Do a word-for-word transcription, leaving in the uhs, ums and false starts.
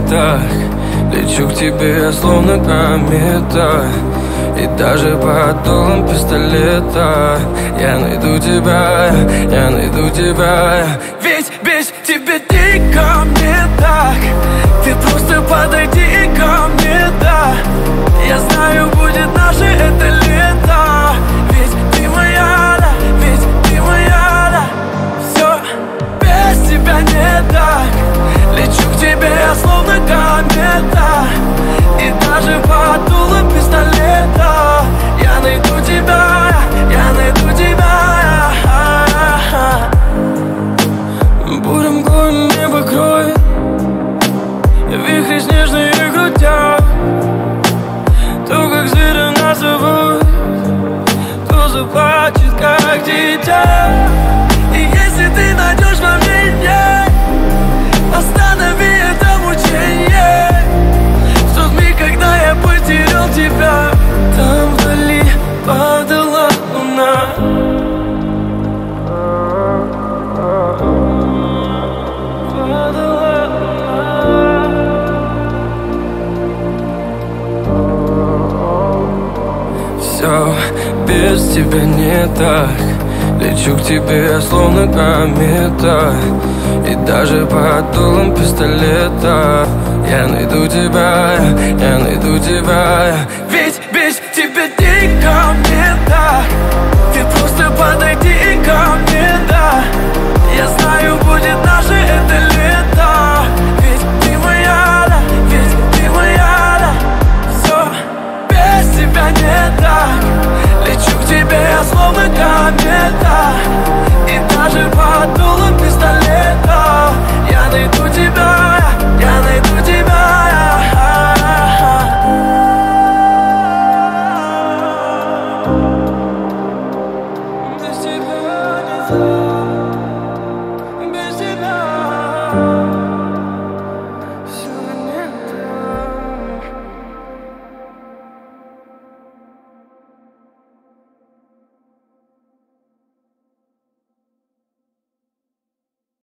кометах. Лечу к тебе, я словно комета, и даже под дулом пистолета я найду тебя, я найду тебя. Ведь без тебя дико мне так. Ты просто подойди ко мне, да. Я знаю, будет наше это лето. Ведь ты моя, да, ведь ты моя, да. Все без тебя не так. Лечу к тебе, я словно комета, и даже под дулом пистолета я найду тебя, я найду тебя. Бурым горем небо кроет, вихри снежные крутят. То, как зверя нас зовут, то заплачет, как дитя. И если ты найдешь во мне день, останови это мучение. В тот миг, когда я потерял тебя, там вдали падала луна. Падала луна. Все без тебя не так. Лечу к тебе, я словно комета, и даже под дулом пистолета я найду тебя, я найду тебя. Ведь без тебя дико мне так.